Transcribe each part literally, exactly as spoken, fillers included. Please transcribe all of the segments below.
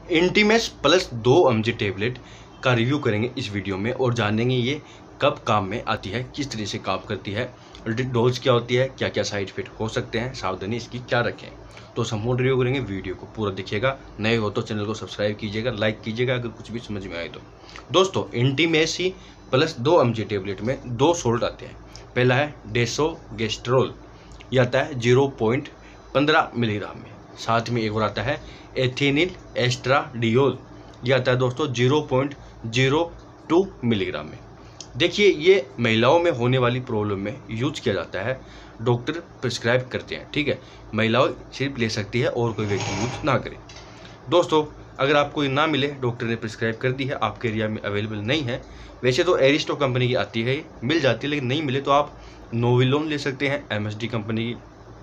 इंटीमेस plus दो mg tablet का review करेंगे इस वीडियो में और जानेंगे ये कब काम में आती है, किस तरह से काम करती है, डोज क्या होती है, क्या क्या साइड इफेक्ट हो सकते हैं, सावधानी इसकी क्या रखें। तो संपूर्ण रिव्यू करेंगे, वीडियो को पूरा देखिएगा। नए हो तो चैनल को सब्सक्राइब कीजिएगा, लाइक कीजिएगा अगर कुछ भी समझ में आए तो। दोस्तों, इंटीमेसी प्लस दो एमजी टेबलेट में दो सोल्ट आते हैं। पहला है डेसोगेस्ट्रोल, यह आता है जीरो पॉइंट पंद्रह मिलीग्राम में। साथ में एक और आता है एथिनिल एस्ट्राडियोल, यह आता है दोस्तों zero point zero two milligram में। देखिए, ये महिलाओं में होने वाली प्रॉब्लम में यूज किया जाता है, डॉक्टर प्रिस्क्राइब करते हैं। ठीक है, महिलाओं सिर्फ ले सकती है और कोई व्यक्ति यूज ना करे। दोस्तों, अगर आपको ये ना मिले, डॉक्टर ने प्रिस्क्राइब कर दी है, आपके एरिया में अवेलेबल नहीं है, वैसे तो एरिस्टो कंपनी की आती है, मिल जाती है, लेकिन नहीं मिले तो आप नोविलोन ले सकते हैं एमएसडी कंपनी की।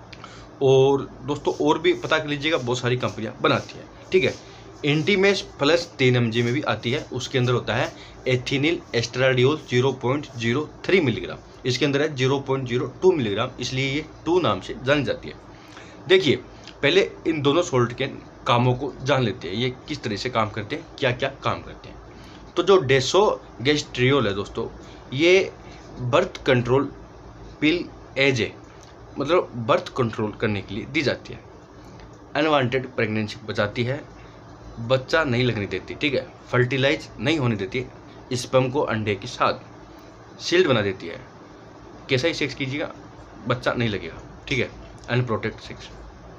और दोस्तों, और भी पता कर लीजिएगा, बहुत सारी कंपनियां बनाती हैं। ठीक है, इंटीमेस प्लस तीन एम जी में भी आती है, उसके अंदर होता है ethinyl estradiol zero point zero three milligram, इसके अंदर है zero point zero two milligram, इसलिए ये टू नाम से जानी जाती है। देखिए, पहले इन दोनों सोल्ट के कामों को जान लेते हैं, ये किस तरह से काम करते हैं, क्या क्या काम करते हैं। तो जो डेसोगेस्ट्रियोल है दोस्तों, ये बर्थ कंट्रोल पिल एजे, मतलब बर्थ कंट्रोल करने के लिए दी जाती है। अनवांटेड प्रेगनेंसी बचाती है, बच्चा नहीं लगने देती। ठीक है, फर्टिलाइज नहीं होने देती, स्पर्म को अंडे के साथ सील्ड बना देती है, कैसा ही सेक्स कीजिएगा बच्चा नहीं लगेगा। ठीक है, अनप्रोटेक्ट सेक्स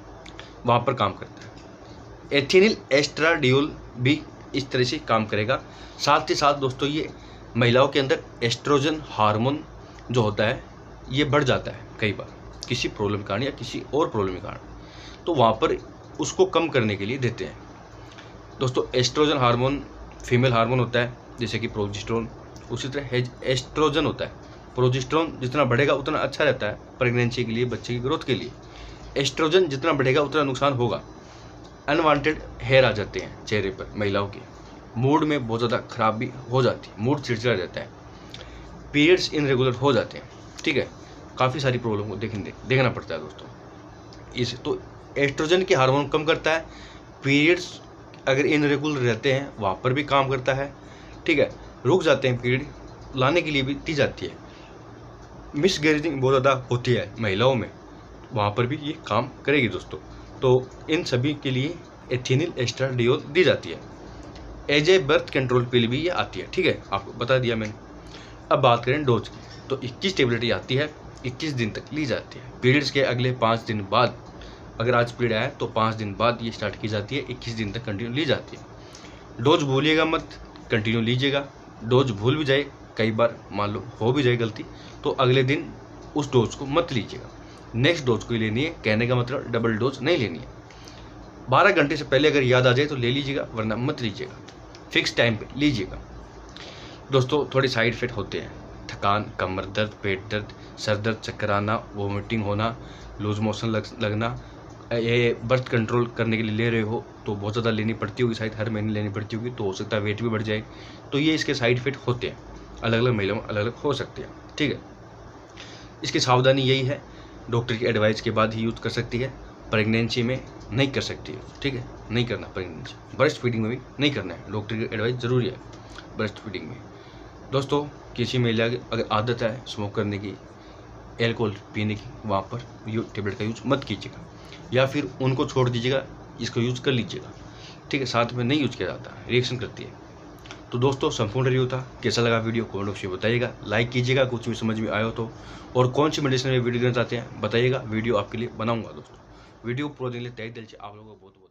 वहाँ पर काम करता है। एथिनिल एस्ट्राडियोल भी इस तरह से काम करेगा। साथ ही साथ दोस्तों, ये महिलाओं के अंदर एस्ट्रोजन हार्मोन जो होता है ये बढ़ जाता है कई बार किसी प्रॉब्लम के कारण या किसी और प्रॉब्लम के कारण, तो वहाँ पर उसको कम करने के लिए देते हैं। दोस्तों, एस्ट्रोजन हार्मोन फीमेल हार्मोन होता है, जैसे कि प्रोजेस्टेरोन, उसी तरह एस्ट्रोजन होता है। प्रोजेस्टेरोन जितना बढ़ेगा उतना अच्छा रहता है प्रेगनेंसी के लिए, बच्चे की ग्रोथ के लिए। एस्ट्रोजन जितना बढ़ेगा उतना नुकसान होगा। अनवांटेड हेयर आ जाते हैं चेहरे पर, महिलाओं के मूड में बहुत ज़्यादा खराबी हो जाती है, मूड चिड़चिड़ा रहता है, पीरियड्स इनरेगुलर हो जाते हैं। ठीक है, काफ़ी सारी प्रॉब्लम को देखने देखना पड़ता है दोस्तों। इस तो एस्ट्रोजन के हार्मोन कम करता है, पीरियड्स अगर इनरेगुलर रहते हैं वहाँ पर भी काम करता है। ठीक है, रुक जाते हैं पीरियड, लाने के लिए भी दी जाती है। मिसगैरेजिंग बहुत ज़्यादा होती है महिलाओं में, वहाँ पर भी ये काम करेगी दोस्तों। तो इन सभी के लिए एथिनिल एस्ट्राडियोल दी जाती है। As a birth control pill भी ये आती है। ठीक है, आपको बता दिया मैंने। अब बात करें डोज की, तो इक्कीस टेबलेट ये आती है, इक्कीस दिन तक ली जाती है। पीरियड्स के अगले पाँच दिन बाद, अगर आज पीरियड आया तो पाँच दिन बाद ये स्टार्ट की जाती है, इक्कीस दिन तक कंटिन्यू ली जाती है। डोज भूलिएगा मत, कंटिन्यू लीजिएगा। डोज भूल भी जाए, कई बार मान लो हो भी जाए गलती, तो अगले दिन उस डोज को मत लीजिएगा, नेक्स्ट डोज को ही लेनी है। कहने का मतलब डबल डोज नहीं लेनी है। बारह घंटे से पहले अगर याद आ जाए तो ले लीजिएगा, वरना मत लीजिएगा। फिक्स टाइम पे लीजिएगा। दोस्तों, थोड़े साइड इफेक्ट होते हैं, थकान, कमर दर्द, पेट दर्द, सर दर्द, चक्कर आना, वोमिटिंग होना, लूज मोशन लग, लगना। ये बर्थ कंट्रोल करने के लिए ले रहे हो तो बहुत ज़्यादा लेनी पड़ती होगी, शायद हर महीने लेनी पड़ती होगी, तो हो सकता है वेट भी बढ़ जाए। तो ये इसके साइड इफेक्ट होते हैं, अलग अलग महिलाओं में अलग अलग हो सकते हैं। ठीक है, इसकी सावधानी यही है, डॉक्टर की एडवाइस के बाद ही यूज़ कर सकती है, प्रेगनेंसी में नहीं कर सकती है। ठीक है, नहीं करना प्रेगनेंसी, ब्रेस्ट फीडिंग में भी नहीं करना है, डॉक्टर की एडवाइस ज़रूरी है ब्रेस्ट फीडिंग में। दोस्तों, किसी महिला की अगर आदत है स्मोक करने की, एल्कोहल पीने की, वहाँ पर यू टेबलेट का यूज़ मत कीजिएगा, या फिर उनको छोड़ दीजिएगा, इसको यूज़ कर लीजिएगा। ठीक है, साथ में नहीं यूज़ किया जाता, रिएक्शन करती है। तो दोस्तों, संपूर्ण रिव्यू था, कैसा लगा वीडियो कमेंट बॉक्स में बताइएगा, लाइक कीजिएगा कुछ भी समझ में आया हो तो, और कौन सी मेडिसिन में वीडियो देना चाहते हैं बताइएगा, वीडियो आपके लिए बनाऊंगा। दोस्तों, वीडियो पूरा दिन लिए तय दिल से आप लोगों को बहुत बहुत